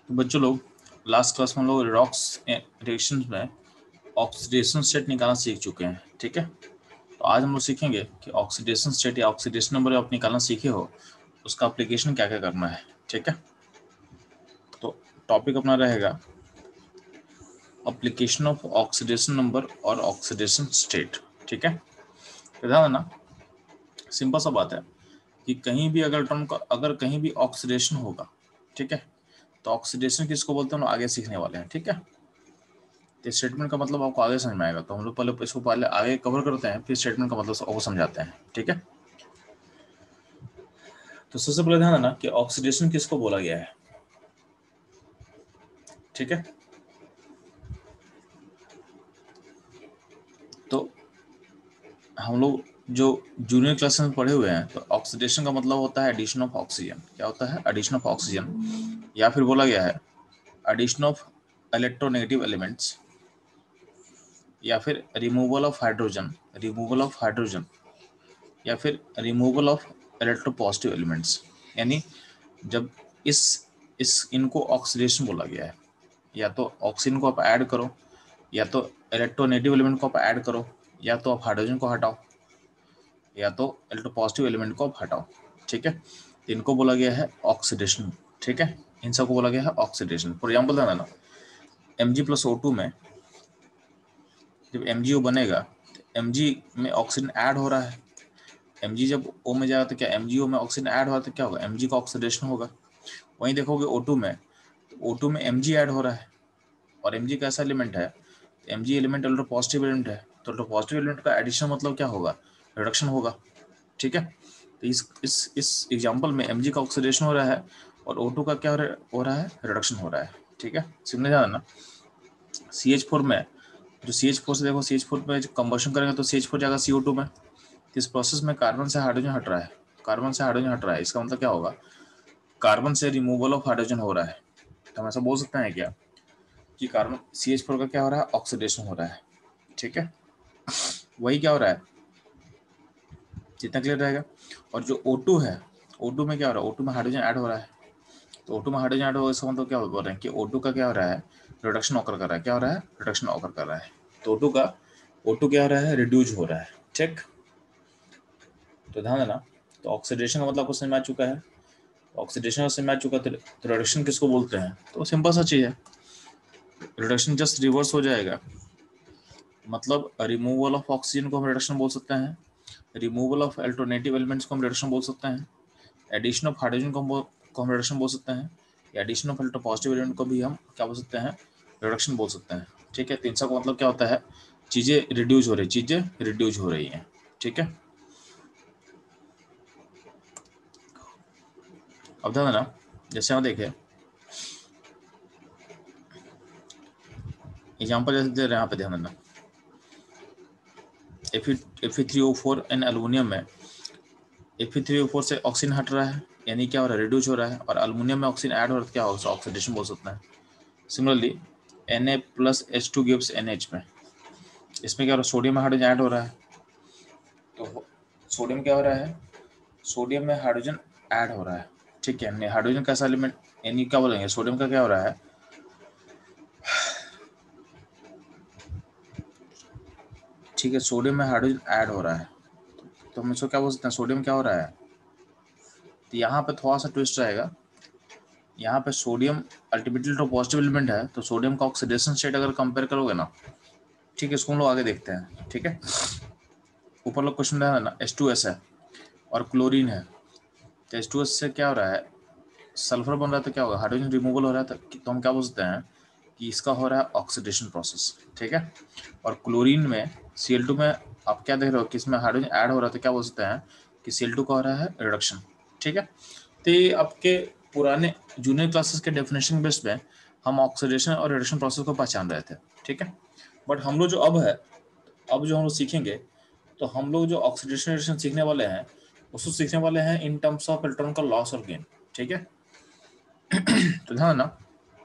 तो बच्चों लोग लास्ट क्लास में हम लोग रिडॉक्स रिएक्शंस में ऑक्सीडेशन स्टेट निकालना सीख चुके हैं। ठीक है, तो आज हम लोग सीखेंगे कि ऑक्सीडेशन स्टेट या ऑक्सीडेशन नंबर आप निकालना सीखे हो उसका एप्लीकेशन क्या क्या करना है। ठीक है, तो टॉपिक अपना रहेगा एप्लीकेशन ऑफ ऑक्सीडेशन नंबर और ऑक्सीडेशन स्टेट। ठीक है, तो ध्यान देना, सिंपल सा बात है कि कहीं भी अगर इलेक्ट्रॉन का अगर कहीं भी ऑक्सीडेशन होगा, ठीक है, तो ऑक्सीडेशन किसको बोलते हैं हम लोग आगे सीखने वाले हैं। ठीक है, तो स्टेटमेंट का मतलब आपको आगे समझ में आएगा, तो हम लोग पहले इसको पहले आगे कवर करते हैं, फिर स्टेटमेंट का मतलब आपको समझाते हैं। ठीक है, तो सबसे पहले ध्यान देना कि ऑक्सीडेशन किसको बोला गया है। ठीक है, तो हम लोग जो जूनियर क्लास में पढ़े हुए हैं, तो ऑक्सीडेशन का मतलब होता है एडिशन ऑफ ऑक्सीजन। क्या होता है? एडिशन ऑफ ऑक्सीजन, या फिर बोला गया है एडिशन ऑफ इलेक्ट्रोनेगेटिव एलिमेंट्स, या फिर removal of hydrogen, removal of hydrogen, या फिर रिमूवल ऑफ इलेक्ट्रोपॉजिटिव एलिमेंट्स। यानी जब इस इनको ऑक्सीडेशन बोला गया है, या तो ऑक्सीजन को आप ऐड करो, या तो इलेक्ट्रोनेगेटिव एलिमेंट को आप ऐड करो, या तो आप हाइड्रोजन को हटाओ, या तो इलेक्ट्रोपॉजिटिव एलिमेंट को आप हटाओ। ठीक है, तो इनको बोला गया है ऑक्सीडेशन। ठीक है, इन सबको बोला गया है ऑक्सीडेशन। फॉर एग्जाम्पल देना ना, Mg+O2 में जब MgO बनेगा तो Mg में ऑक्सीजन ऐड हो रहा है। Mg जब O में जाएगा तो क्या MgO में ऑक्सीजन ऐड हो रहा है, तो क्या होगा? Mg का ऑक्सीडेशन होगा। वहीं देखोगे O2 में, तो O2 में Mg ऐड हो रहा है, और Mg कैसा एलिमेंट है? तो Mg एलिमेंट इलेक्ट्रोपॉजिटिव एलिमेंट है, तो इलेक्ट्रोपॉजिटिव एलिमेंट का एडिशन मतलब क्या होगा? रिडक्शन होगा। ठीक है, तो इस एग्जांपल में Mg का ऑक्सीडेशन हो रहा है और O2 का क्या हो रहा है? रिडक्शन हो रहा है। ठीक है, समझ जाना ना। CH4 में जो CH4 से देखो, CH4 में कंबशन करेंगे तो CH4 जाएगा CO2 में। इस प्रोसेस में कार्बन से हाइड्रोजन हट रहा है, कार्बन से हाइड्रोजन हट रहा है, इसका मतलब क्या होगा? कार्बन से रिमूवल ऑफ हाइड्रोजन हो रहा है। तो हम ऐसा बोल सकते हैं क्या कि कार्बन CH4 का क्या हो रहा है? ऑक्सीडेशन हो रहा है। ठीक है, वही क्या हो रहा है, जितना क्लियर रहेगा। और जो O2 है, O2 में क्या हो रहा है? O2 में हाइड्रोजन ऐड हो रहा है, तो O2 में हाइड्रोजन ऐड हो, इसका मतलब क्या बोल रहे हैं कि O2 का क्या हो रहा है? रिडक्शन ऑकर कर रहा है। क्या हो रहा है? रिडक्शन ऑकर कर रहा है। तो O2 क्या हो रहा है? रिड्यूज हो रहा है। ठीक, तो ध्यान देना, तो ऑक्सीडेशन का मतलब आपको समझ में आ चुका है। ऑक्सीडेशन का समझ में आ चुका, तो रिडक्शन किसको बोलते हैं? तो सिंपल सा चीज है, रिडक्शन जस्ट रिवर्स हो जाएगा। मतलब रिमूवल ऑफ ऑक्सीजन को हम रिडक्शन बोल सकते हैं, रिमूवल ऑफ अल्टरनेटिव एलिमेंट्स को हम रिडक्शन बोल सकते हैं, एडिशन ऑफ हाइड्रोजन को हम रिडक्शन बोल सकते हैं, या एडिशन ऑफ इलेक्ट्रोपॉजिटिव एलिमेंट को भी हम क्या बोल सकते हैं? रिडक्शन बोल सकते हैं। ठीक है, तो इन सब का मतलब क्या होता है? चीजें रिड्यूस हो रही, चीजें रिड्यूस हो रही हैं। ठीक है, अब ध्यान देना, जैसे हम देखें एग्जाम्पल जैसे दे रहे हैं यहाँ पे, ध्यान देना, Fe3O4 एन एल्यूमिनियम में Fe3O4 से ऑक्सीजन हट रहा है, यानी क्या हो रहा है? रिड्यूस हो रहा है, और एल्यूमिनियम में ऑक्सीजन ऐड हो रहा है, क्या होगा? ऑक्सीडेशन बोल सकते हैं। सिमिलरली Na+H2 गिव्स NH में, इसमें क्या हो रहा है? सोडियम में हाइड्रोजन ऐड हो रहा है, तो सोडियम क्या हो रहा है? सोडियम में हाइड्रोजन ऐड हो रहा है। ठीक है, हाइड्रोजन कैसा एलिमेंट, यानी क्या बोलेंगे? सोडियम का क्या हो रहा है? ठीक है, सोडियम में हाइड्रोजन ऐड हो रहा है, तो हम इसको क्या बोल सकते हैं? सोडियम क्या हो रहा है? तो यहाँ पे थोड़ा सा ट्विस्ट रहेगा। यहाँ पे सोडियम अल्टीमेटली तो पॉजिटिव एलिमेंट है, तो सोडियम का ऑक्सीडेशन स्टेट अगर कंपेयर करोगे ना, ठीक है, इसको हम लोग आगे देखते हैं। ठीक है, ऊपर लोग क्वेश्चन है ना, H2S है और क्लोरीन है, तो H2S से क्या हो रहा है? सल्फर बन रहा है, तो क्या होगा? हाइड्रोजन रिमूवल हो रहा है, तो हम क्या बोल सकते हैं कि इसका हो रहा है ऑक्सीडेशन प्रोसेस। ठीक है, और क्लोरीन में Cl2 में आप क्या देख रहे हो कि इसमें हाइड्रोजन ऐड हो रहा है, तो क्या बोल सकते हैं कि Cl2 का हो रहा है रिडक्शन। ठीक है, तो ये आपके पुराने जूनियर क्लासेस के डेफिनेशन बेस में हम ऑक्सीडेशन और रिडक्शन प्रोसेस को पहचान रहे थे। ठीक है, बट हम लोग जो अब है, अब जो हम लोग सीखेंगे, तो हम लोग जो ऑक्सीडेशन रिडक्शन सीखने वाले हैं, उसको सीखने वाले हैं इन टर्म्स ऑफ इलेक्ट्रॉन का लॉस और गेन। ठीक है, तो ध्यान ना,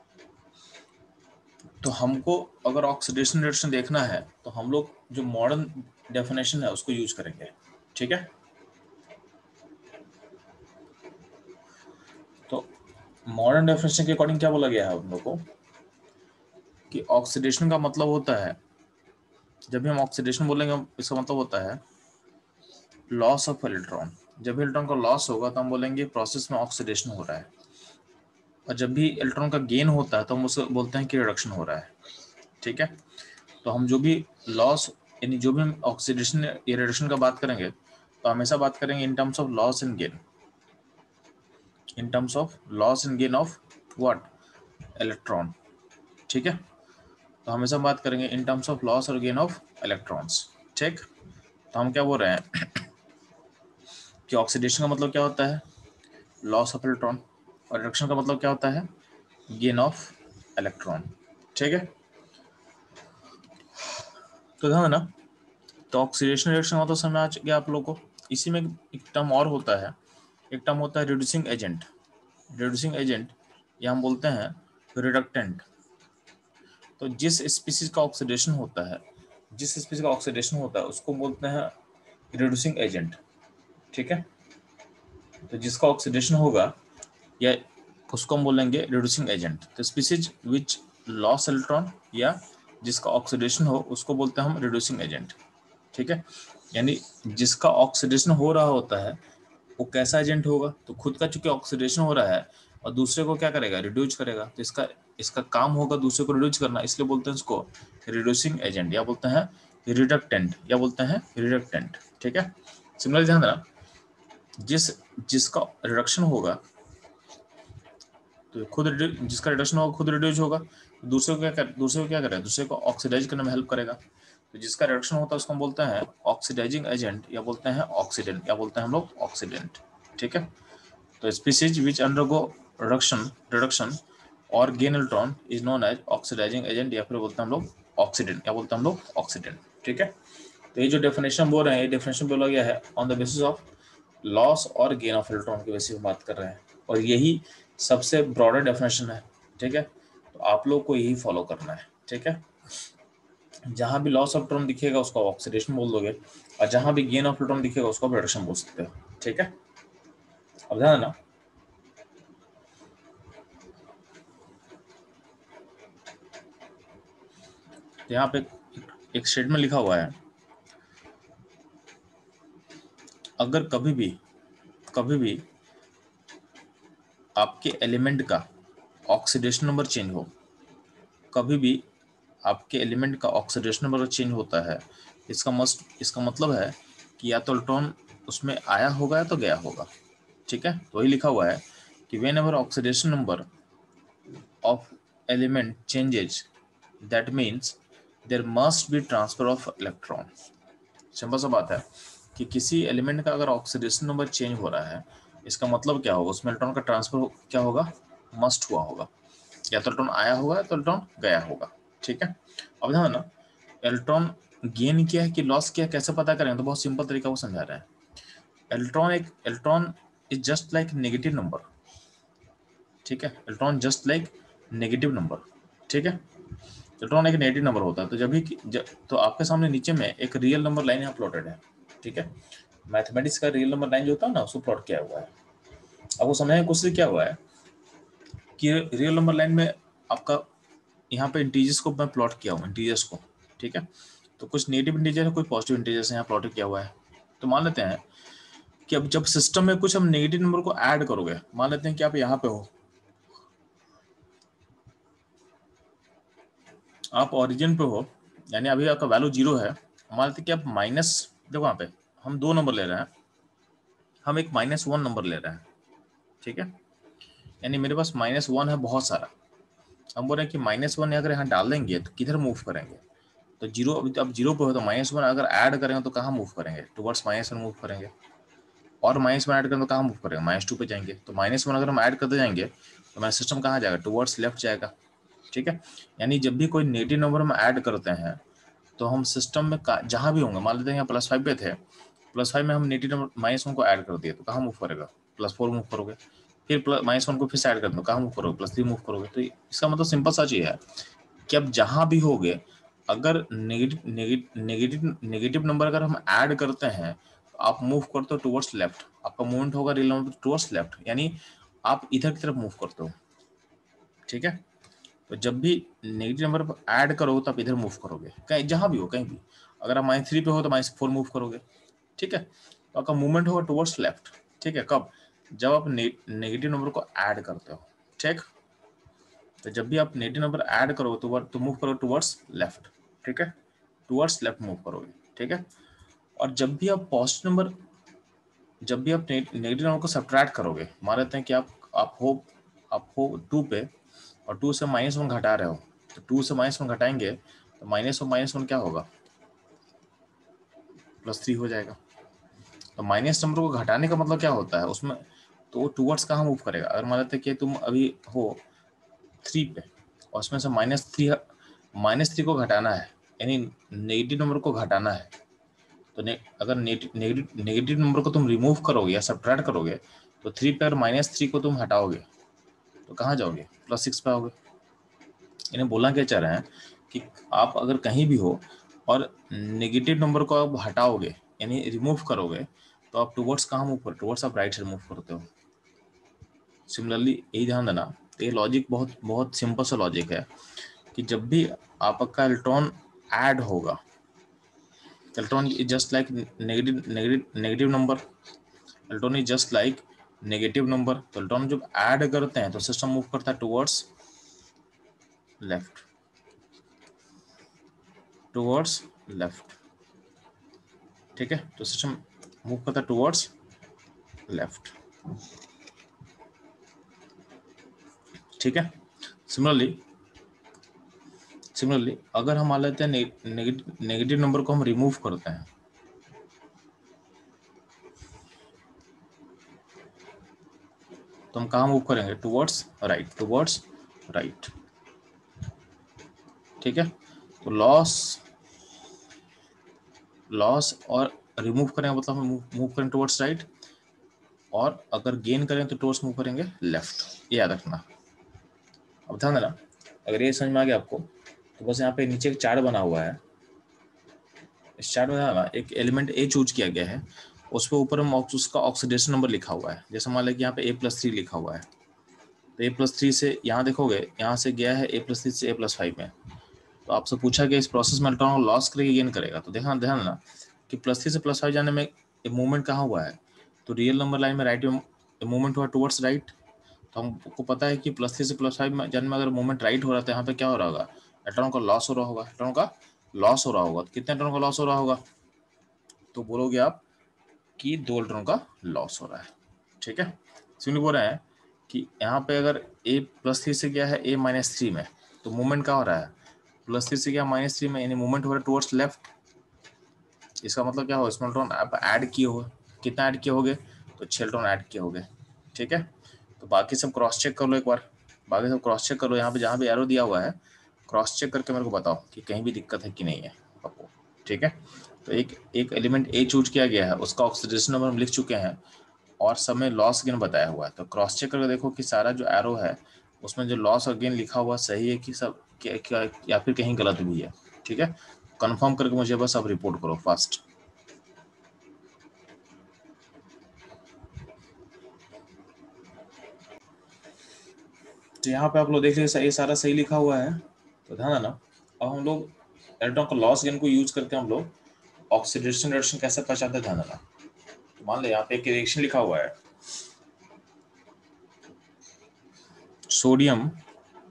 तो हमको अगर ऑक्सीडेशन रिएक्शन देखना है तो हम लोग जो मॉडर्न डेफिनेशन है उसको यूज करेंगे। ठीक है, तो मॉडर्न डेफिनेशन के अकॉर्डिंग क्या बोला गया है हम लोग को कि ऑक्सीडेशन का मतलब होता है, जब भी हम ऑक्सीडेशन बोलेंगे इसका मतलब होता है लॉस ऑफ इलेक्ट्रॉन। जब भी इलेक्ट्रॉन का लॉस होगा तो हम बोलेंगे प्रोसेस में ऑक्सीडेशन हो रहा है, और जब भी इलेक्ट्रॉन का गेन होता है तो हम उसे बोलते हैं कि रिडक्शन हो रहा है। ठीक है, तो हम जो भी लॉस यानी जो भी हम ऑक्सीडेशन या रिडक्शन का बात करेंगे तो हमेशा बात करेंगे in terms of loss and gain, in terms of loss and gain of what, electron. ठीक है, तो हमेशा बात करेंगे इन टर्म्स ऑफ लॉस और गेन ऑफ इलेक्ट्रॉन्स। ठीक, तो हम क्या बोल रहे हैं कि ऑक्सीडेशन का मतलब क्या होता है, लॉस ऑफ इलेक्ट्रॉन, और रिडक्शन का मतलब क्या होता है, गेन ऑफ इलेक्ट्रॉन। ठीक है, तो ध्यान देना, तो ऑक्सीडेशन रिएक्शन का मतलब समझ आ गया आप लोग को। इसी में एक टर्म और होता है, एक टर्म होता है रिड्यूसिंग एजेंट। रिड्यूसिंग एजेंट या हम बोलते हैं रिडक्टेंट। तो जिस स्पीसीज का ऑक्सीडेशन होता है, जिस स्पीसीज का ऑक्सीडेशन होता है उसको बोलते हैं रिड्यूसिंग एजेंट। ठीक है, तो जिसका ऑक्सीडेशन होगा या उसको हम बोलेंगे रिड्यूसिंग एजेंट। तो स्पीसीज विच लॉस इलेक्ट्रॉन या जिसका ऑक्सीडेशन हो उसको बोलते हैं हम रिड्यूसिंग एजेंट। ठीक है, यानी जिसका ऑक्सीडेशन हो रहा होता है वो कैसा एजेंट होगा, तो खुद का चूंकि ऑक्सीडेशन हो रहा है और दूसरे को क्या करेगा, रिड्यूस करेगा, तो इसका इसका काम होगा दूसरे को रिड्यूस करना, इसलिए बोलते हैं इसको रिड्यूसिंग एजेंट या बोलते हैं रिडक्टेंट या बोलते हैं रिडक्टेंट। ठीक है, सिमिलर ध्यान देना, जिसका रिडक्शन होगा तो खुद जिसका रिडक्शन होगा खुद रिड्यूस होगा, दूसरे को क्या करेगा, दूसरे को ऑक्सीडाइज करने में हेल्प करेगा। तो जिसका रिडक्शन होता है उसको हम बोलते हैं ऑक्सीडाइजिंग एजेंट या बोलते हैं ऑक्सीडेंट या बोलते हैं हम लोग ऑक्सीडेंट। ठीक है, तो स्पीसीज विच अंडरगो रिडक्शन और gain electron is known as oxidising agent या फिर बोलते हैं हम लोग ऑक्सीडेंट या बोलते हैं हम लोग ऑक्सीडेंट। ठीक है, तो ये जो डेफिनेशन बोल रहे हैं ये डेफिनेशन बोला गया है on the basis of loss और गेन ऑफ इलेक्ट्रॉन के बेसिस में बात कर रहे हैं, और यही सबसे ब्रॉडर डेफिनेशन है। ठीक है, तो आप लोग को यही फॉलो करना है। ठीक है, जहां भी लॉस ऑफ इलेक्ट्रॉन दिखेगा उसको ऑक्सीडेशन बोल दोगे, और जहां भी गेन ऑफ इलेक्ट्रॉन दिखेगा उसको रिडक्शन बोल सकते हो। ठीक है, अब ध्यान देना, यहाँ पे एक स्टेटमेंट लिखा हुआ है, अगर कभी भी आपके एलिमेंट का ऑक्सीडेशन नंबर चेंज हो, कभी भी आपके एलिमेंट का ऑक्सीडेशन नंबर चेंज होता है, इसका मतलब है कि या तो इलेक्ट्रॉन उसमें आया होगा या तो गया होगा। ठीक है, तो वही लिखा हुआ है कि whenever oxidation number of element changes that means there must be transfer of electron. Simple सा बात है कि किसी एलिमेंट का अगर ऑक्सीडेशन नंबर चेंज हो रहा है इसका मतलब क्या होगा, उसमें इलेक्ट्रॉन का ट्रांसफर क्या होगा, मस्ट हुआ होगा, या तो इलेक्ट्रॉन आया होगा तो इलेक्ट्रॉन गया होगा। ठीक है, अब ध्यान ना, इलेक्ट्रॉन गेन किया है कि लॉस किया है कैसे पता करें, तो बहुत सिंपल तरीका वो समझा रहे हैं। Electron is just like negative number. ठीक है, electron just like negative number. ठीक है, इलेक्ट्रॉन एक नेगेटिव नंबर होता है, तो तो आपके सामने नीचे में एक रियल नंबर लाइन यहाँ प्लॉटेड है। ठीक है, मैथमेटिक्स का रियल नंबर लाइन जो होता है ना उसको प्लॉट किया हुआ है। अब वो समझने की कोशिश क्या हुआ है कि रियल नंबर लाइन में आपका यहाँ पे इंटीजर्स को मैं प्लॉट किया हूँ, इंटीजर्स को। ठीक है, तो कुछ नेगेटिव इंटीजर है, कुछ पॉजिटिव इंटीजर्स यहाँ प्लॉट किया हुआ है। तो मान लेते हैं कि अब जब सिस्टम में कुछ हम नेगेटिव नंबर को ऐड करोगे, मान लेते हैं कि आप यहाँ पे हो, आप ओरिजिन पे हो, यानी अभी आपका वैल्यू 0 है, मान लेते हैं कि आप माइनस, देखो वहाँ पे हम 2 नंबर ले रहे हैं, हम एक -1 नंबर ले रहे हैं। ठीक है, यानी मेरे पास -1 है बहुत सारा, हम बोल रहे हैं कि -1 अगर यहाँ डाल देंगे तो किधर मूव करेंगे, तो 0, अभी तो अब 0 पे हो तो -1 अगर ऐड करेंगे तो कहाँ मूव करेंगे, टुवर्ड्स -1 मूव करेंगे, और -1 ऐड करेंगे तो कहाँ मूव करेंगे, -2 पे जाएंगे। तो -1 अगर हम ऐड करते जाएंगे तो हमारा सिस्टम कहाँ जाएगा, टुवर्ड्स लेफ्ट जाएगा। ठीक है, यानी जब भी कोई नेगेटिव नंबर हम ऐड करते हैं तो हम सिस्टम में जहाँ भी होंगे, मान लेते हैं यहाँ +5 पे थे, +5 में हम नेगेटिव नंबर -1 को ऐड कर दिए तो कहाँ मूव करेगा, +4 मूव करोगे, फिर -1 को फिर से ऐड कर दो, कहाँ मूव करोगे, +3 मूव करोगे। तो इसका मतलब सिंपल सा चीज़ है कि अब जहाँ भी होगे अगर नेगेटिव नंबर अगर हम ऐड करते हैं तो आप मूव करते हो टुवर्ड्स लेफ्ट, आपका मूवमेंट होगा रियल नंबर टुवर्ड्स लेफ्ट, यानी आप इधर की तरफ मूव करते हो। ठीक है। तो जब भी नेगेटिव नंबर पर ऐड करोगे तो आप इधर मूव करोगे, कहीं जहां भी हो, कहीं भी। अगर आप -3 पे हो तो -4 मूव करोगे, ठीक है। तो आपका मूवमेंट होगा टुवर्ड्स लेफ्ट, ठीक है। कब? जब आप नेगेटिव नंबर को ऐड करते हो, ठीक। तो जब भी आप नेगेटिव नंबर ऐड करोगे तो मूव करोगे टुवर्ड्स लेफ्ट, ठीक है। टुवर्ड्स लेफ्ट मूव करोगे, ठीक है। और जब भी आप पॉजिटिव नंबर, जब भी आप नेगेटिव नंबर को सब्ट्रैक्ट करोगे, मान लेते हैं कि आप हो 2 पे और 2 से -1 घटा रहे हो, तो 2 से -1 घटाएंगे तो -1 क्या होगा? +3 हो जाएगा। तो माइनस नंबर को घटाने का मतलब क्या होता है उसमें? तो वो टूवर्ड्स कहाँ मूव करेगा? अगर मान लेते हैं कि तुम अभी हो 3 पे और उसमें से -3 को घटाना है, यानी नेगेटिव नंबर को घटाना है, तो अगर नेगेटिव नंबर को तुम रिमूव करोगे या सब्ट्रैक्ट करोगे तो 3 पे अगर -3 को तुम हटाओगे तो कहाँ जाओगे? +6 पे आओगे। इन्हें बोलना क्या चाह रहे हैं कि आप अगर कहीं भी हो और नेगेटिव नंबर को आप हटाओगे यानी रिमूव करोगे तो आप टुवर्ड्स कहाँ मूव करते हो? टुवर्ड्स आप राइट साइड मूव करते हो। सिमिलरली यही ध्यान देना, ये लॉजिक बहुत बहुत सिंपल सा लॉजिक है कि जब भी आपका इलेक्ट्रॉन ऐड होगा, electron is just like negative number, electron is just like negative number. तो इलेक्ट्रॉन जब ऐड करते हैं तो सिस्टम मूव करता है टुवर्ड्स लेफ्ट, टुवर्ड्स लेफ्ट, ठीक है। तो सिस्टम मूव करता है टुवर्ड्स लेफ्ट, ठीक है। सिमिलरली अगर हम मान लेते हैं नेगेटिव नंबर को हम रिमूव करते हैं तो हम कहाँ मूव करेंगे? टुवर्ड्स राइट, टुवर्ड्स राइट, ठीक है। तो लॉस और रिमूव करेंगे मतलब हम मूव करेंगे टुवर्ड्स राइट, और अगर गेन करें तो टुवर्ड्स मूव करेंगे लेफ्ट, ये याद रखना। अब ध्यान देना, अगर ये समझ में आ गया आपको तो बस यहाँ पे नीचे एक चार्ट बना हुआ है। इस चार्ट में ना एक एलिमेंट ए चूज किया गया है, उस पर ऊपर हम उसका ऑक्सीडेशन नंबर लिखा हुआ है। जैसे मान लें कि यहाँ पे A+3 लिखा हुआ है, तो A+3 से यहाँ देखोगे, यहाँ से गया है A+3 से A+5 में। तो आपसे पूछा गया इस प्रोसेस में इलेक्ट्रॉन को लॉस करेगा गेन करेगा, तो देखना ध्यान देना कि +3 से +5 जाने में मूवमेंट कहाँ हुआ है? तो रियल नंबर लाइन में राइट में मूवमेंट हुआ टुवर्ड्स राइट। तो हमको पता है कि +3 से +5 में जाने में अगर मूवमेंट राइट हो रहा है तो यहाँ पे क्या हो रहा होगा? इलेक्ट्रॉन का लॉस हो रहा होगा, इलेक्ट्रॉन का लॉस हो रहा होगा। तो कितने इलेक्ट्रॉन का लॉस हो रहा होगा? तो बोलोगे आप कि 2 इलेक्ट्रॉन का लॉस हो रहा है, ठीक है। सिंपली बोल रहे हैं कि यहाँ पे अगर A+3 से गया है A-3 में, तो मूवमेंट क्या हो रहा है? +3 से गया -3 में, यानी मूवमेंट हो रहा है टुवर्ड्स लेफ्ट। इसका मतलब क्या हो? इसमें इलेक्ट्रॉन आप ऐड किए हो, कितना ऐड किए होगे? तो 6 इलेक्ट्रॉन ऐड किए होगे, ठीक है। तो बाकी सब क्रॉस चेक कर लो एक बार, बाकी सब क्रॉस चेक कर लो। यहाँ पे जहाँ भी एरो दिया हुआ है क्रॉस चेक करके मेरे को बताओ कि कहीं भी दिक्कत है कि नहीं है आपको, ठीक है। तो एक एलिमेंट ए चूज किया गया है, उसका ऑक्सीडेशन नंबर हम लिख चुके हैं और सब में लॉस गेन बताया हुआ है। तो क्रॉस चेक करके देखो कि सारा जो एरो है उसमें जो लॉस और गेन लिखा हुआ सही है कि सब क्या या फिर कहीं गलत भी है, ठीक है। कंफर्म करके मुझे बस अब रिपोर्ट करो फास्ट। तो यहाँ पे आप लोग देख लीजिए ये सारा सही लिखा हुआ है, तो ध्यान देना। अब हम लोग इलेक्ट्रॉन का लॉस गेन को यूज करके हम लोग ऑक्सीडेशन रिएक्शन कैसे पहचानते हैं, ध्यान देना। तो मान ले यहाँ पे एक रिएक्शन लिखा हुआ है, सोडियम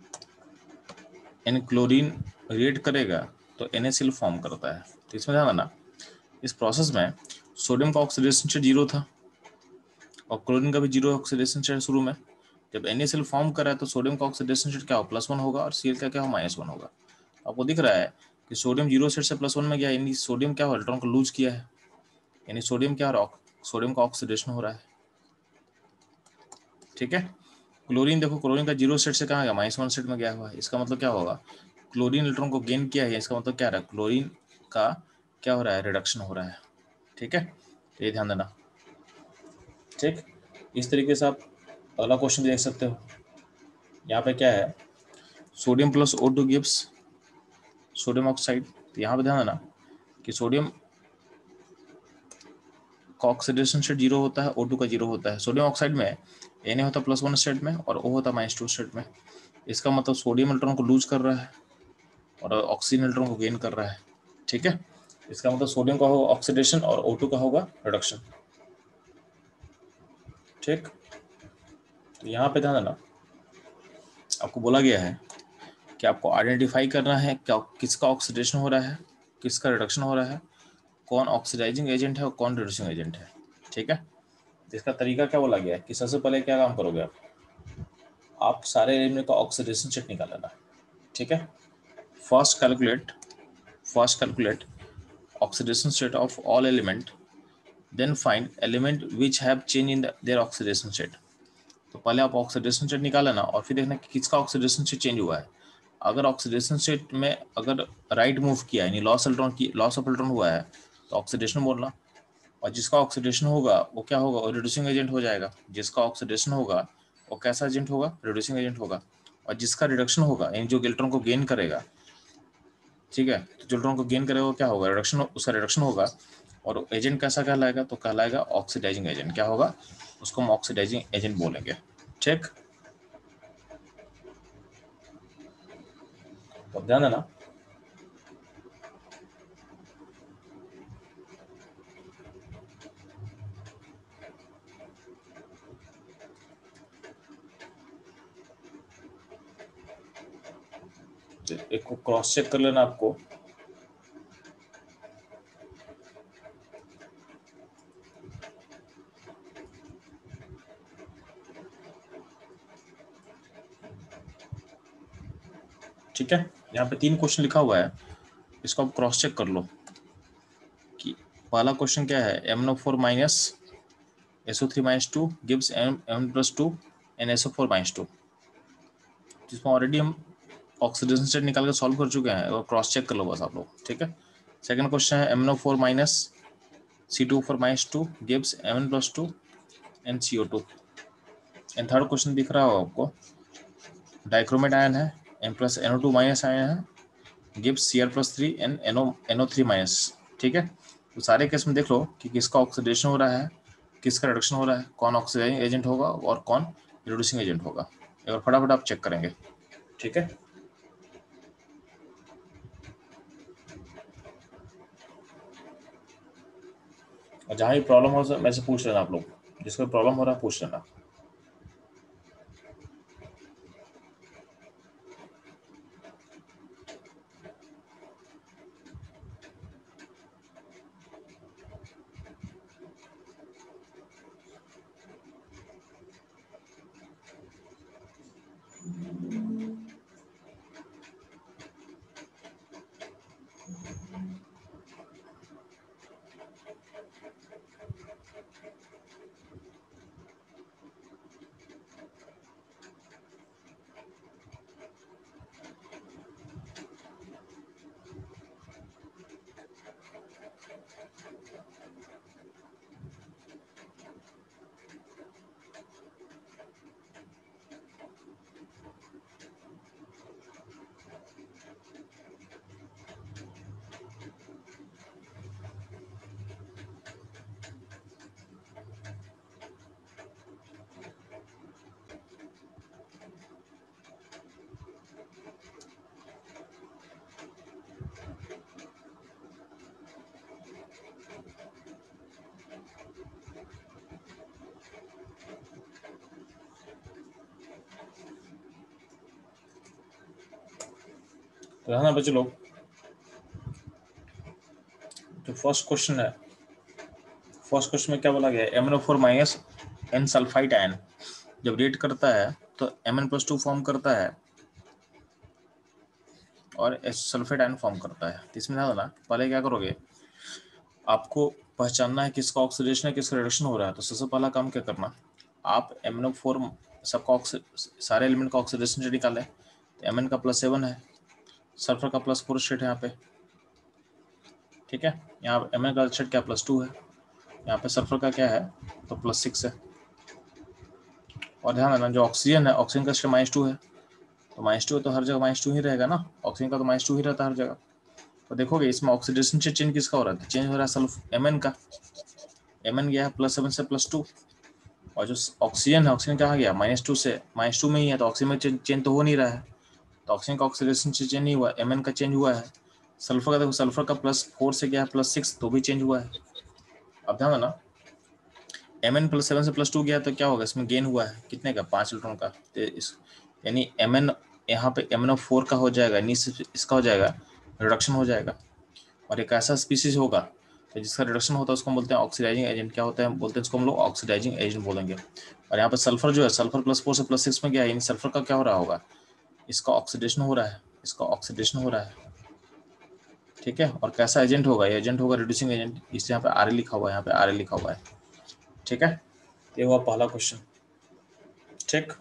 एंड क्लोरीन रिएक्ट करेगा तो NaCl फॉर्म करता है। तो इसमें ध्यान देना, इस प्रोसेस में सोडियम का ऑक्सीडेशन स्टेट 0 था और क्लोरीन का भी 0 ऑक्सीडेशन स्टेट शुरू में। जब NaCl फॉर्म कर रहा है तो सोडियम का ऑक्सीडेशन स्टेट क्या हो? +1 होगा और Cl का क्या हो? -1 होगा। आपको दिख रहा है कि सोडियम 0 स्टेट से +1 में गया, यानी सोडियम क्या हो? इलेक्ट्रॉन को लूज किया है, यानी सोडियम क्या हो रहा है? सोडियम का ऑक्सीडेशन हो रहा है, ठीक है। क्लोरीन देखो, क्लोरीन का 0 स्टेट से कहाँ गया? -1 स्टेट में गया हुआ है। इसका मतलब क्या होगा? क्लोरीन इलेक्ट्रॉन को गेन किया है, इसका मतलब क्या रहा है? क्लोरीन का क्या हो रहा है? रिडक्शन हो रहा है, ठीक है। तो ये ध्यान देना, ठीक। इस तरीके से आप अगला क्वेश्चन देख सकते हो। यहाँ पे क्या है? Sodium plus O2 gives sodium oxide. तो यहाँ पे ध्यान देना कि सोडियम का ऑक्सीडेशन स्टेट 0 होता है, O2 का 0 होता है। सोडियम ऑक्साइड में Na होता है +1 स्टेट में और O होता है -2 स्टेट में। इसका मतलब सोडियम इलेक्ट्रॉन को लूज कर रहा है और ऑक्सीजन इलेक्ट्रॉन को गेन कर रहा है। ठीक है, इसका मतलब सोडियम का होगा ऑक्सीडेशन और O2 का होगा रिडक्शन। ठीक, तो यहाँ पे ध्यान देना, आपको बोला गया है कि आपको आइडेंटिफाई करना है क्या किसका ऑक्सीडेशन हो रहा है, किसका रिडक्शन हो रहा है, कौन ऑक्सीडाइजिंग एजेंट है और कौन रिड्यूसिंग एजेंट है। ठीक है, इसका तरीका क्या बोला गया है कि सबसे पहले क्या काम करोगे आप सारे एलिमेंट का ऑक्सीडेशन स्टेट निकाल लेना। ठीक है, first calculate oxidation state of all element, then find element which have change in their oxidation state. तो पहले आप ऑक्सीडेशन स्टेट निकाल लेना और फिर देखना कि किसका ऑक्सीडेशन स्टेट चेंज हुआ है। अगर ऑक्सीडेशन स्टेट में अगर राइट मूव किया यानी लॉस ऑफ इलेक्ट्रॉन हुआ है तो ऑक्सीडेशन बोलना, और जिसका ऑक्सीडेशन होगा वो क्या होगा, वो रिड्यूसिंग एजेंट हो जाएगा। जिसका ऑक्सीडेशन होगा वो कैसा एजेंट होगा, रिड्यूसिंग एजेंट होगा। और जिसका रिडक्शन होगा यानी जो इलेक्ट्रॉन को गेन करेगा, ठीक है, तो जो इलेक्ट्रॉन को गेन करेगा वो क्या होगा, रिडक्शन, उसका रिडक्शन होगा। और एजेंट कैसा कहलाएगा, तो कहलाएगा ऑक्सीडाइजिंग एजेंट। क्या होगा, उसको हम ऑक्सीडाइजिंग एजेंट बोलेंगे। ठीक, तो ध्यान देना, एक को क्रॉस चेक कर लेना आपको। ठीक है, यहाँ पे 3 क्वेश्चन लिखा हुआ है, इसको आप क्रॉस चेक कर लो कि पहला क्वेश्चन क्या है, MnO4 minus SO3 minus 2 gives Mn+2 and SO4 minus 2, जिसमें ऑलरेडी हम ऑक्सीडेशन स्टेट निकाल के सॉल्व कर चुके हैं और क्रॉस चेक कर लो बस आप लोग। ठीक है, सेकंड क्वेश्चन है MnO4 minus C2O4 minus 2 gives Mn+2 and CO2। And third question दिख रहा हो आपको, डाइक्रोमेट आयन है, M+NO2 माइनस आयन है, gives Cr+3 and NO3 minus. ठीक है, तो सारे केस में देख लो कि किसका ऑक्सीडेशन हो रहा है, किसका रिडक्शन हो रहा है, कौन ऑक्सीडाइजिंग एजेंट होगा और कौन रिड्यूसिंग एजेंट होगा। एक बार फटाफट आप चेक करेंगे। ठीक है, और जहाँ भी प्रॉब्लम हो मेरे से पूछ लेना, आप लोग जिसको प्रॉब्लम हो रहा है पूछ लेना। तो है ना बच्चे लोग, जो फर्स्ट क्वेश्चन है, फर्स्ट क्वेश्चन में क्या बोला गया है, MnO4 minus N sulphide ion जब रिएक्ट करता है तो Mn+2 फॉर्म करता है और S सल्फेट आयन फॉर्म करता है। तो इसमें ध्यान देना, पहले क्या करोगे, आपको पहचानना है किसका ऑक्सीडेशन है, किसका रिडक्शन हो रहा है। तो सबसे पहला काम क्या करना, आप MnO4 सबका सारे एलिमेंट का ऑक्सीडेशन स्टेट निकालें। तो Mn का +7 है, सल्फर का +4 स्टेट है यहाँ पे। ठीक है, यहाँ Mn का स्टेट क्या +2 है, यहाँ पे सल्फर का क्या है तो +6 है। और ध्यान देना जो ऑक्सीजन है, ऑक्सीजन का स्टेट -2 है, तो -2 है तो हर जगह -2 ही रहेगा ना, ऑक्सीजन का तो -2 ही रहता है हर जगह। तो देखोगे इसमें ऑक्सीडेशन से चेंज किसका हो रहा है, चेंज हो रहा है सल्फ Mn का। Mn गया है +7 से +2, और जो ऑक्सीजन है, ऑक्सीजन कहाँ गया, -2 से -2 में ही है, तो ऑक्सीजन में चेंज तो हो नहीं रहा है, तो ऑक्सीजन का ऑक्सीडेशन से चेंज नहीं हुआ, Mn का चेंज हुआ है। सल्फर का देखो, सल्फर का +4 से गया है +6, तो भी चेंज हुआ है। अब ध्यान देना, Mn +7 से +2 गया तो क्या होगा, इसमें गेन हुआ है कितने का, 5 इलेक्ट्रॉन का। तो यानी Mn यहाँ पे MnO4 का हो जाएगा, इसका हो जाएगा, रिडक्शन हो जाएगा। और एक ऐसा स्पीसीज होगा तो जिसका रिडक्शन होता है उसको हम बोलते हैं ऑक्सीडाइजिंग एजेंट। क्या होता है, बोलते हैं इसको हम लोग ऑक्सीडाइजिंग एजेंट बोलेंगे। और यहाँ पे सल्फर जो है, सल्फर +4 से +6 में गया है, यानी सल्फर का क्या हो रहा होगा, इसका ऑक्सीडेशन हो रहा है, इसका ऑक्सीडेशन हो रहा है, ठीक है। और कैसा एजेंट होगा, ये एजेंट होगा रिड्यूसिंग एजेंट, इसलिए यहाँ पे आर लिखा हुआ है, यहाँ पे आर लिखा हुआ है, ठीक है। ये हुआ पहला क्वेश्चन, ठीक।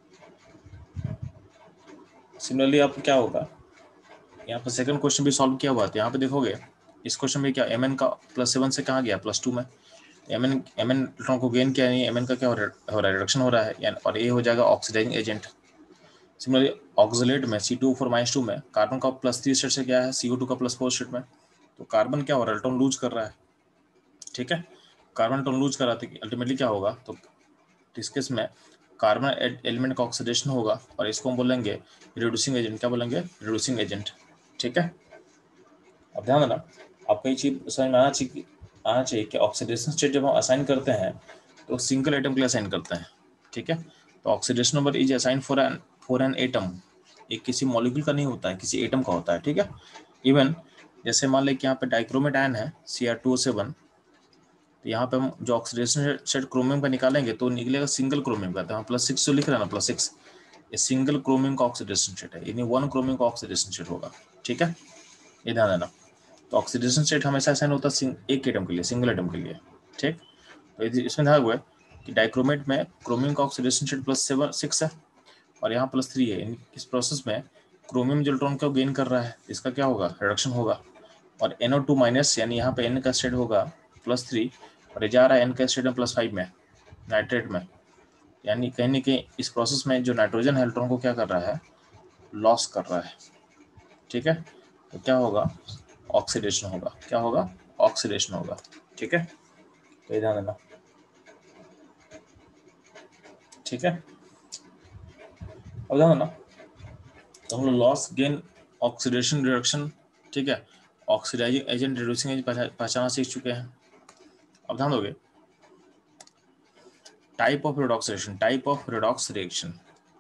सिमिलरली आपको क्या होगा, यहाँ पे सेकंड क्वेश्चन भी सॉल्व किया हुआ है, यहाँ पे देखोगे इस क्वेश्चन में क्या, Mn का +7 से कहाँ गया, +2 में। Mn इलेक्ट्रॉन को गेन किया, नहीं Mn का क्या हो रहा है, रिडक्शन हो रहा है, और ये हो जाएगा ऑक्सीडाइजिंग एजेंट। सिमिलरली ऑक्सलेट में C2O4 -2 में कार्बन का +3 स्टेट से गया है CO2 का +4 स्टेट में, तो कार्बन क्या हो रहा है, इलेक्ट्रॉन लूज कर रहा है, ठीक है। कार्बन इलेक्ट्रॉन लूज कर रहा है, अल्टीमेटली क्या होगा, तो इस केस में कार्बन एलिमेंट का ऑक्सीडेशन होगा, और इसको हम बोलेंगे रिड्यूसिंग एजेंट। क्या बोलेंगे, रिड्यूसिंग एजेंट, ठीक है। अब ध्यान देना, आपको ये चीज समझ में आना चाहिए कि ऑक्सीडेशन स्टेट जब हम असाइन करते हैं तो सिंगल एटम के लिए असाइन करते हैं, ठीक है। तो oxidation number is assign for an atom, एक किसी मॉलिक्यूल का नहीं होता है, किसी एटम का होता है, ठीक है। इवन जैसे मान लें कि यहाँ पे डाइक्रोमेट आयन है Cr2O7, तो यहाँ पे हम जो ऑक्सीडेशन स्टेट क्रोमियम का निकालेंगे तो निकलेगा सिंगल क्रोमियम का, तो हम +6 जो लिख रहे हैं ना, +6, ये सिंगल क्रोमियम का ऑक्सीडेशन स्टेट है, यानी 1 क्रोमियम का ऑक्सीडेशन स्टेट होगा, ठीक है। ये ध्यान देना, तो ऑक्सीडेशन स्टेट हमेशा असाइन होता है एक एटम के लिए, सिंगल एटम के लिए, ठीक। तो इसमें ध्यान हुआ है कि डाइक्रोमेट में क्रोमियम का ऑक्सीडेशन स्टेट +6 है, और यहाँ +3 है। इस प्रोसेस में क्रोमियम जो इलेक्ट्रॉन को गेन कर रहा है, इसका क्या होगा, रिडक्शन होगा। और NO2- यानी यहाँ पे N का स्टेट होगा +3, और ये जा रहा है N का स्टेट में +5 में, नाइट्रेट में, यानी कहीं ना कहीं इस प्रोसेस में जो नाइट्रोजन है इलेक्ट्रॉन को क्या कर रहा है, लॉस कर रहा है, ठीक है। तो क्या होगा, ऑक्सीडेशन होगा, क्या होगा, ऑक्सीडेशन होगा, ठीक है। तो ध्यान देना, ठीक है। अब ध्यान देना, तो हम लोग लॉस, गेन, ऑक्सीडेशन, रिडक्शन, ठीक है, ऑक्सीडाइजिंग एजेंट, रिड्यूसिंग एजेंट पहचाना सीख चुके हैं। अब ध्यान दोगे, type of redox reaction, type of redox reaction,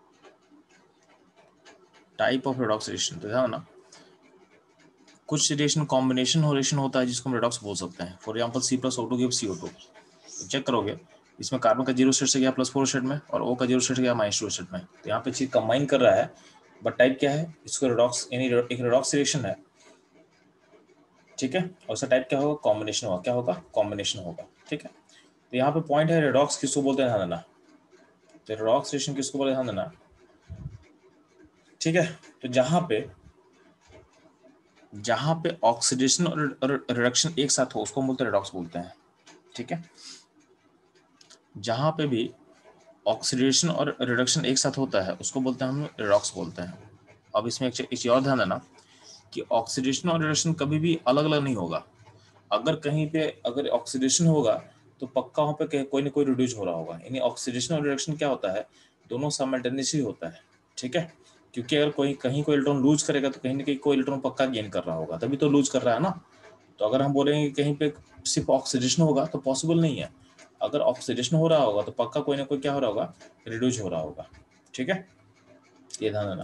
type of redox reaction. तो ध्यान देना, कुछ रिएक्शन कॉम्बिनेशन रिएक्शन होता है जिसको हम रेडॉक्स बोल सकते हैं। For example C+O2 give CO2, तो चेक करोगे इसमें कार्बन का 0 स्टेट से गया +4 स्टेट में, और O का 0 स्टेट से गया -2 स्टेट में, तो यहाँ पे चीज कंबाइन कर रहा है, बट टाइप क्या है, इसको रेडॉक्स, यानी एक रेडॉक्स रिएक्शन है, ठीक है। और उसका टाइप क्या होगा, कॉम्बिनेशन होगा, क्या होगा, कॉम्बिनेशन होगा, ठीक है। तो यहाँ पे पॉइंट है, रेडॉक्स किसको बोलते हैं, ध्यान देना, तो रेडॉक्स रिएक्शन किसको बोलते हैं, ध्यान देना, ठीक है। तो जहाँ पे ऑक्सीडेशन और रिडक्शन एक साथ हो उसको हम बोलते हैं, रेडॉक्स बोलते हैं, ठीक है। जहाँ पे भी ऑक्सीडेशन और रिडक्शन एक साथ होता है उसको बोलते हैं, हम रेडॉक्स बोलते हैं। अब इसमें एक चीज और ध्यान देना कि ऑक्सीडेशन और रिडक्शन कभी भी अलग अलग नहीं होगा। अगर कहीं पे अगर ऑक्सीडेशन होगा तो पक्का वहाँ पे कोई ना कोई रिड्यूस हो रहा होगा, यानी ऑक्सीडेशन और रिडक्शन क्या होता है, दोनों साइमल्टेनियसली होता है, ठीक है। क्योंकि अगर कहीं कोई इलेक्ट्रॉन लूज करेगा तो कहीं ना कहीं कोई इलेक्ट्रॉन पक्का गेन कर रहा होगा, तभी तो लूज कर रहा है ना। तो अगर हम बोलेंगे कि कहीं पे सिर्फ ऑक्सीडेशन होगा तो पॉसिबल नहीं है, अगर ऑक्सीडेशन हो रहा होगा तो पक्का कोई ना कोई क्या हो रहा होगा, रिड्यूस हो रहा होगा, ठीक है। ये ध्यान देना,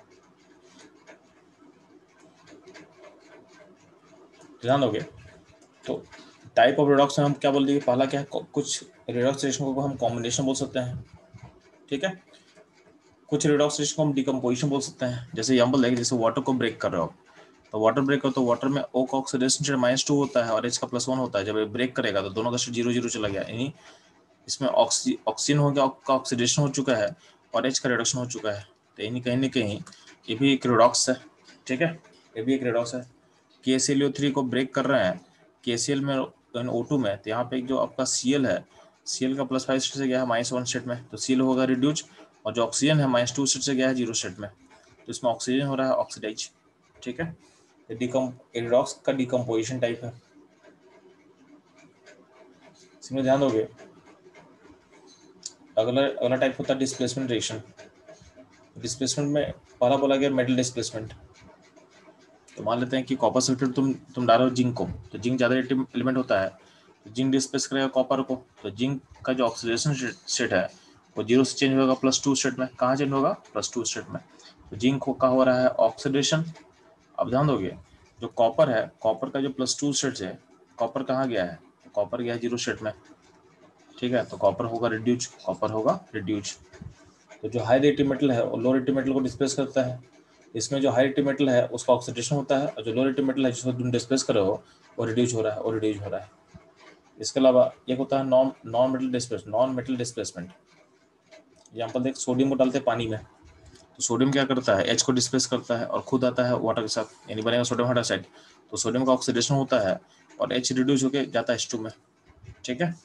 ध्यान दोगे। तो टाइप ऑफ रेडॉक्स में हम क्या बोल देंगे, पहला क्या है, कुछ रेडॉक्स रिएक्शन को हम कॉम्बिनेशन बोल सकते हैं, ठीक है। कुछ रेडॉक्स रिएक्शन को हम डिकम्पोजिशन बोल सकते हैं। जैसे एग्जांपल देखें, जैसे वाटर को ब्रेक कर रहे हो, तो वाटर ब्रेक हो तो वाटर में O का ऑक्सीडेशन स्टेट -2 होता है और H का +1 होता है। जब ये ब्रेक करेगा तो दोनों का स्टेट 0 चला गया, यानी इसमें ऑक्सीजन हो गया का ऑक्सीडेशन हो चुका है और H का रिडक्शन हो चुका है, तो यानी कहीं ना कहीं ये भी एक रेडॉक्स है, ठीक है। ये भी एक रेडॉक्स है। KClO3 को ब्रेक कर रहे हैं KCl में O2 में, तो यहाँ पे जो आपका Cl है, Cl का +5 स्टेट से गया है -1 स्टेट में, तो Cl होगा रिड्यूज, और जो ऑक्सीजन है -2 स्टेट से गया है 0 स्टेट में, तो इसमें ऑक्सीजन हो रहा है ऑक्सीडाइज, ठीक है। रेडॉक्स का डिकम्पोजिशन टाइप है, इसमें ध्यान दोगे अगला अगला टाइप होता है डिस्प्लेसमेंट रिएक्शन। डिस्प्लेसमेंट में पहला बोला गया मेटल डिस्प्लेसमेंट। तो मान लेते हैं कि कॉपर सल्फेट तुम डालो जिंक को, तो जिंक ज़्यादा एलिमेंट होता है, तो जिंक डिस्प्लेस करेगा कॉपर को, तो जिंक का जो ऑक्सीडेशन स्टेट है वो 0 से चेंज होगा +2 स्टेट में। कहाँ चेंज होगा? +2 स्टेट में। तो जिंक को कहाँ हो रहा है? ऑक्सीडेशन। अब ध्यान दोगे, जो कॉपर है, कॉपर का जो +2 स्टेट है, कॉपर कहाँ गया है? तो कॉपर गया है 0 स्टेट में, ठीक है। तो कॉपर होगा रिड्यूज, कॉपर होगा रिड्यूज। तो जो हाई रेटिव मेटल है वो लो रेटिव मेटल को डिस्प्लेस करता है। इसमें जो हाई रेटिव मेटल है उसका ऑक्सीडेशन होता है, और जो लो रेटिव मेटल है जिसको तुम डिस्प्लेस कर रहे हो वो रिड्यूज हो रहा है, वो रिड्यूज हो रहा है। इसके अलावा एक होता है नॉन मेटल डिस्प्लेसमेंट। एग्जाम्पल देख, सोडियम को डालते हैं पानी में, तो सोडियम क्या करता है? H को डिस्प्लेस करता है और खुद आता है वाटर के साथ, यानी बनेगा सोडियम हाइड्रोक्साइड। तो सोडियम का ऑक्सीडेशन होता है और H रिड्यूस होकर जाता है H2 में, ठीक है।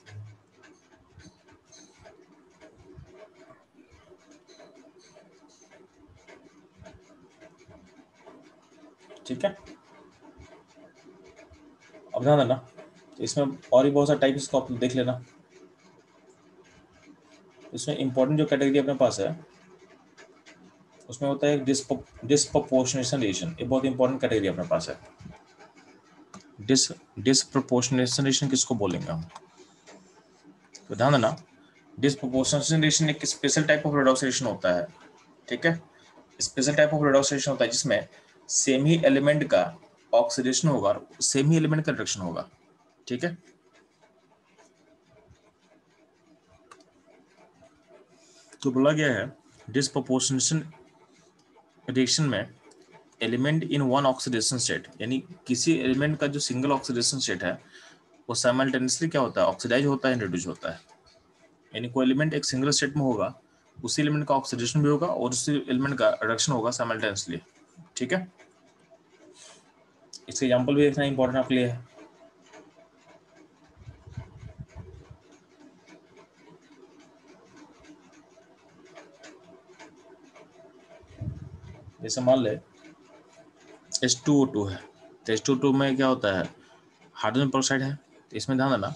ठीक है, अब ध्यान देना, तो इसमें और भी बहुत सारे टाइप, इसको आप देख लेना। इसमें इंपॉर्टेंट जो कैटेगरी अपने पास है उसमें होता है डिस्प्रपोर्शनेशन रिएक्शन। ये बहुत इंपॉर्टेंट कैटेगरी अपने पास है। डिस्प्रपोर्शनेशन रिएक्शन किसको बोलेंगे हम? तो ध्यान देना, डिस्प्रपोर्शनेशन रिएक्शन एक special type of redox reaction होता है, ठीक है। Special type of redox reaction होता है जिसमें सेम ही एलिमेंट का ऑक्सीडेशन होगा और सेम ही एलिमेंट का रिडक्शन होगा, ठीक है। तो बोला गया है डिस्प्रपोर्शनेशन रिएक्शन में element in one oxidation state, यानी किसी एलिमेंट का जो सिंगल ऑक्सीडेशन स्टेट है वो साइमल्टेनियसली क्या होता है? ऑक्सीडाइज होता है, रिड्यूस होता है। यानी कोई एलिमेंट एक सिंगल स्टेट में होगा, उसी एलिमेंट का ऑक्सीडेशन भी होगा और उसी एलिमेंट का रिडक्शन होगा साइमल्टेनियसली, ठीक है। इसका एग्जांपल भी देखना इंपॉर्टेंट आपके लिए है। जैसे मान ले H2O2 है, तो H2O2 में क्या होता है? हाइड्रोजन पेरोक्साइड है। तो इसमें ध्यान देना,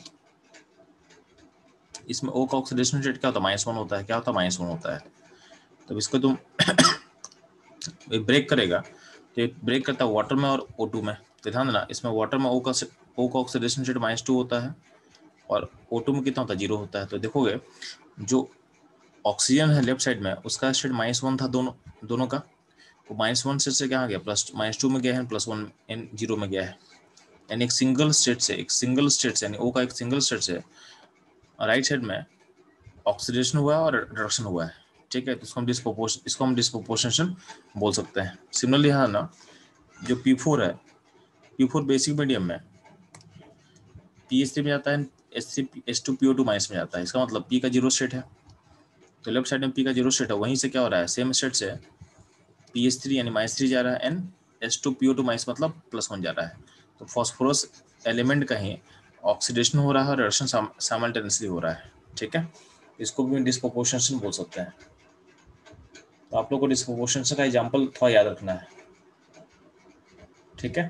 इसमें O का ऑक्सीडेशन स्टेट क्या होता है? -1 होता है। क्या होता है? -1 होता है। तो इसको तुम ब्रेक करेगा, तो ये ब्रेक करता है वाटर में और O2 में। तो ध्यान देना, इसमें वाटर में O का ऑक्सीडेशन स्टेट -2 होता है और O2 में कितना होता है? 0 होता है। तो देखोगे जो ऑक्सीजन है लेफ्ट साइड में उसका स्टेट -1 था, दोनों का। वो -1 स्टेट से क्या आ गया? -2 में गया है, +1 0 में गया है। यानी एक सिंगल स्टेट से यानी O का एक सिंगल स्टेट से राइट साइड में ऑक्सीडेशन हुआ है और रिडक्शन हुआ है, ठीक है। तो इसको हम डिस्प्रोपोर्शनेशन बोल सकते हैं। सिमिलरली है ना, जो P4 है, P4 बेसिक मीडियम में PH3 में जाता है, H2PO2- में जाता है। इसका मतलब P का 0 स्टेट है, तो लेफ्ट साइड में P का 0 स्टेट है, वहीं से क्या हो रहा है? सेम स्टेट से PH3 यानी -3 जा रहा है, एंड H2PO2- मतलब +1 जा रहा है। तो फॉस्फोरस एलिमेंट का ही ऑक्सीडेशन हो रहा है और रिडक्शन साइमल्टेनियसली हो रहा है, ठीक है। इसको भी डिस्प्रोपोर्शनेशन बोल सकते हैं। तो आप लोग को डिस्प्रोपोर्शनेशन का एग्जांपल थोड़ा याद रखना है, ठीक है।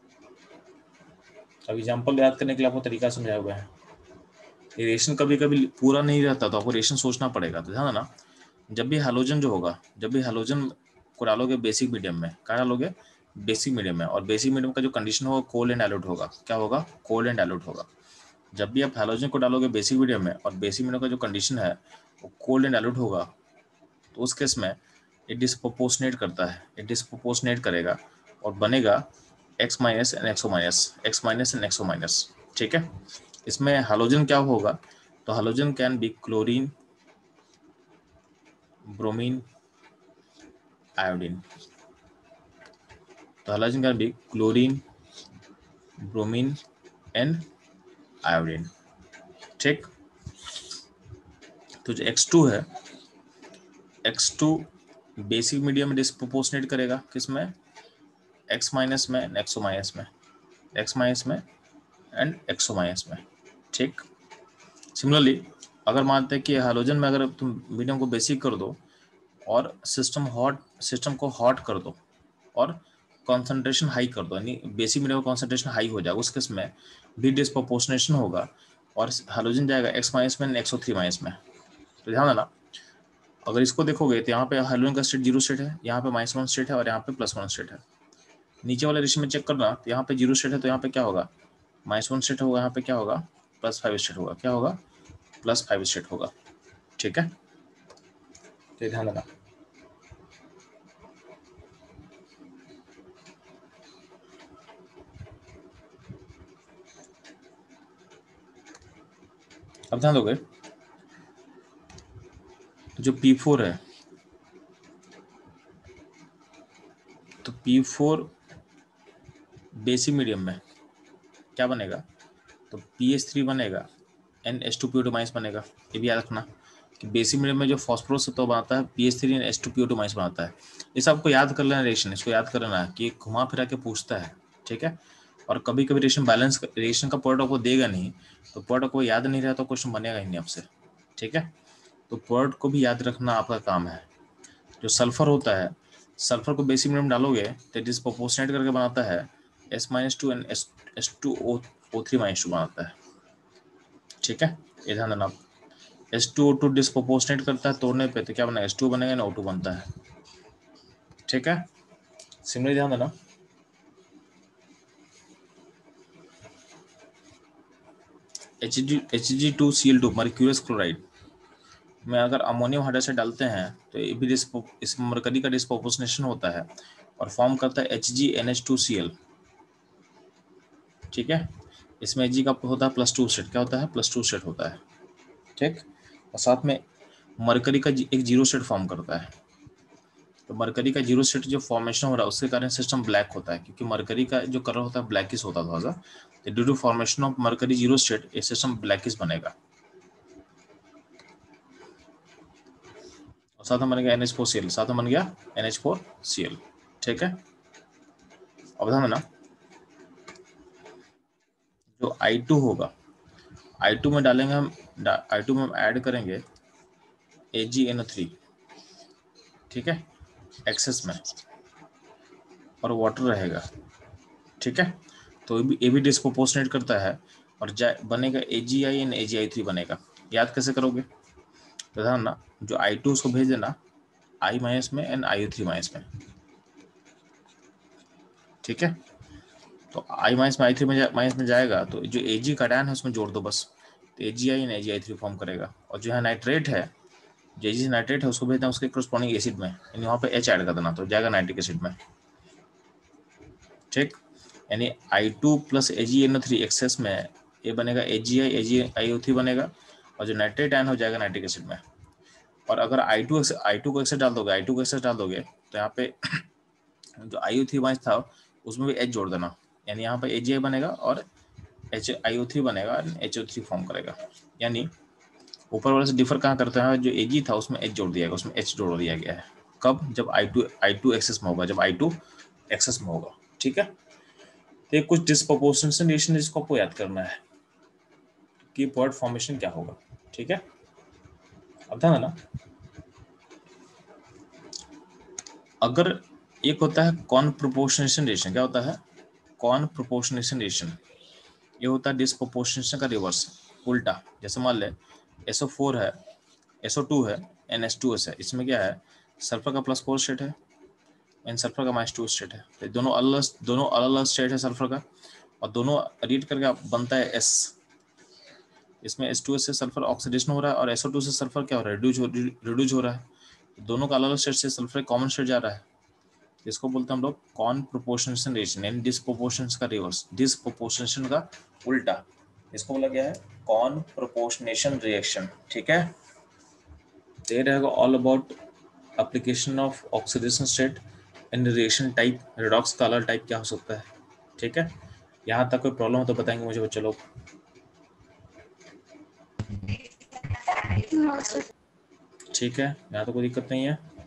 अब एग्जांपल याद करने के लिए आपको तरीका समझाया हुआ है। रिएक्शन कभी कभी पूरा नहीं रहता, तो आपको रिएक्शन सोचना पड़ेगा। तो ध्यान देना, जब भी हैलोजन जो होगा, जब भी हैलोजन को डालोगे बेसिक मीडियम में, क्या डालोगे? बेसिक मीडियम में। और बेसिक मीडियम का जो कंडीशन होगा कोल्ड एंड डाइल्यूट होगा। क्या होगा? कोल्ड एंड डाइल्यूट होगा। जब भी आप हैलोजन को डालोगे बेसिक मीडियम में और बेसिक मीडियम का जो कंडीशन है वो कोल्ड एंड डाइल्यूट होगा, तो उस केस में ये डिस्प्रोपोर्शनेट करता है, ये डिस्प्रोपोर्शनेट करेगा और बनेगा X- एंड XO-, ठीक है। इसमें हैलोजन क्या होगा? तो halogen can be chlorine, bromine, iodine. तो halogen can be chlorine, bromine and iodine, ठीक। तो जो X2 है, X2 बेसिक मीडियम में डिस्प्रोपोर्शनेट करेगा, किसमें? X- में एंड XO- में, X- में एंड XO- में, ठीक। सिमिलरली अगर मानते हैं कि हैलोजन में अगर तुम मीडियम को बेसिक कर दो और सिस्टम को हॉट कर दो और कॉन्सेंट्रेशन हाई कर दो, यानी बेसिक मीडियम का कॉन्सेंट्रेशन हाई हो जाएगा, उस केस में भी डिस्प्रोपोर्शनेशन होगा और हैलोजन जाएगा X- में एंड XO3- में। तो ध्यान देना, अगर इसको देखोगे तो यहाँ पे हाइड्रोजन का स्टेट 0 स्टेट है, यहाँ पे -1 स्टेट है और यहाँ पे +1 स्टेट है। नीचे वाले रेशियो में चेक करना, तो यहाँ पे 0 स्टेट है तो यहाँ पे क्या होगा, -1 स्टेट होगा, यहाँ पे क्या होगा, +5 स्टेट होगा, क्या होगा, +5 स्टेट होगा। ठीक है, तो ध्यान देना। अब ध्यान दोगे जो P4 है, तो P4 बेसिक मीडियम में क्या बनेगा, तो PH3 बनेगा, NH2PO2- बनेगा। ये भी याद रखना कि बेसिक मीडियम में जो फॉस्फोरस तो बनता है PH3 H2PO2- बनाता है। इस आपको याद कर लेना, रेशन इसको याद कर लेना कि घुमा फिरा के पूछता है। ठीक है, और कभी कभी रेशन बैलेंस, रेशन का प्रोडक्ट आपको देगा नहीं, तो प्रोडक्ट को याद नहीं रहा तो क्वेश्चन बनेगा ही नहीं आपसे। ठीक है, तो प्रोडक्ट को भी याद रखना आपका काम है। जो सल्फर होता है, सल्फर को बेसिक मीडियम डालोगे तो डिस्प्रोपोर्शनेट करके बनाता है S-2 एंड H2O3- बनाता है। ठीक है, ये ध्यान देना। H2O2 डिस्प्रोपोर्शनेट करता है तोड़ने पे, तो क्या बनेगा, H2 बनेगा ना O2 बनता है। ठीक है, सिमिलर ध्यान देना। Hg2Cl2 मर्क्यूरियस क्लोराइड में अगर अमोनियम हाइड्रोक्साइड डालते हैं तो ये भी इसमें मरकरी का डिस्प्रोपोर्शनेशन होता है और फॉर्म करता है HgNH2Cl। ठीक है, इसमें Hg का होता है +2 स्टेट, क्या होता है, +2 स्टेट होता है। ठीक, और साथ में मरकरी का एक 0 स्टेट फॉर्म करता है। तो मरकरी का 0 स्टेट जो फॉर्मेशन हो रहा है उसके कारण सिस्टम ब्लैक होता है, क्योंकि मरकरी का जो कलर होता है ब्लैकिश होता था थोड़ा सा, तो due to formation of mercury 0 state ये सिस्टम ब्लैकिश बनेगा। और साथ में बन गया NH4Cl, साथ में बन गया NH4Cl। ठीक है, अब ध्यान देना, जो I2 होगा, I2 में डालेंगे हम, I2 में हम ऐड करेंगे AgNO3। ठीक है, एक्सेस में, और वाटर रहेगा। ठीक है, तो ये भी डिस्प्रोपोर्शनेट करता है और बनेगा AgI एंड AgI3 बनेगा। याद कैसे करोगे, तो ध्यान ना, जो I2 उसको भेज देना I- में एंड IO3- में। ठीक है, तो I- में I3 में जाएगा तो जो Ag का आयन है उसमें जोड़ दो बस, तो AgI एंड AgI3 फॉर्म करेगा। और जो है नाइट्रेट है, जो Ag नाइट्रेट है उसको भेजना उसके करस्पॉन्डिंग एसिड में, यानी वहाँ पे H ऐड कर देना तो जाएगा नाइट्रिक एसिड में। ठीक, यानी I2 + AgNO3 एक्सेस में ये बनेगा AgI AgIO3 बनेगा, और जो नाइट्रेट आयन हो जाएगा नाइट्रिक एसिड में। और अगर I2 को एक्सेस डाल दोगे तो यहाँ पे जो IO3- था उसमें भी H जोड़ देना, यानी यहाँ पे AgI बनेगा और HiO3 बनेगा, HO3 फॉर्म करेगा। यानी ऊपर वाले से डिफर कहाँ करता है, जो Ag था उसमें H जोड़ दिया गया, उसमें H जोड़ दिया गया है। कब, जब I2 एक्सेस में होगा, जब I2 एक्सेस में होगा। ठीक है, तो ये कुछ डिस्प्रोपोर्शनेशन रिलेशन जिसको आपको याद करना है कि वर्ड फॉर्मेशन क्या होगा। ठीक है, अब ध्यान देना, अगर एक होता है कॉन प्रोपोर्शनेशन रिलेशन, क्या होता है, कॉन प्रोपोर्शनेशन रिलेशन, ये होता है डिस्प्रोपोर्शनेशन का रिवर्स, उल्टा। जैसे मान ले SO4 है, SO2 है, NH2S है, इसमें क्या है, सल्फर का +4 स्टेट है एंड सल्फर का -2 स्टेट है। तो दोनों अलग अलग स्टेट है सल्फर का, और दोनों रीड करके बनता है S। इसमें H2S से सल्फर ऑक्सीडेशन हो रहा है और SO2 से सल्फर क्या हो रहा है, रिड्यूज हो रहा है। दोनों का अलग अलग स्टेट से सल्फर कॉमन स्टेट जा रहा है, इसको बोलते हैं हम लोग कॉन प्रोपोर्शनेशन रिलेशन, यानी डिस्प्रोपोर्शनेशन का रिवर्स, डिस्प्रोपोर्शनेशन का उल्टा, इसको बोला गया है कॉन प्रोपोर्शनेशन रिएक्शन। ठीक है, तो ये रहेगा all about application of oxidation state and reaction type, redox का अलग टाइप क्या हो सकता है। ठीक है, यहाँ तक कोई प्रॉब्लम हो तो बताएंगे मुझे बच्चे लोग। ठीक है, यहाँ तो कोई दिक्कत नहीं है।